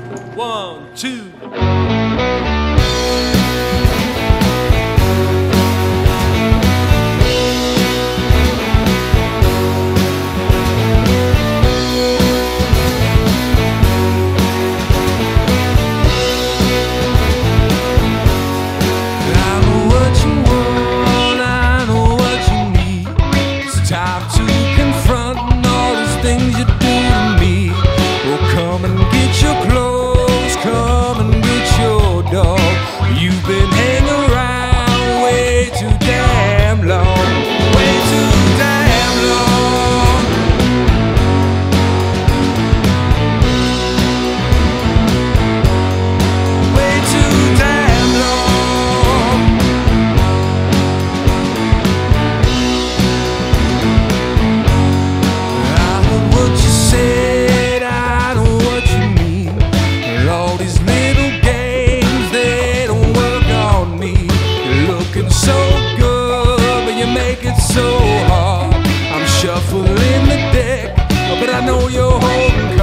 1, 2. Time to confront all those things you do to me. Well, come and get your clothes, come and get your dog. You've been hanging around way too damn long, way too damn long. Way too damn long. I heard what you said, I know what you mean. And all these little games, they don't work on me. You're looking so good, but you make it so hard. I'm shuffling the deck, but I know you're holding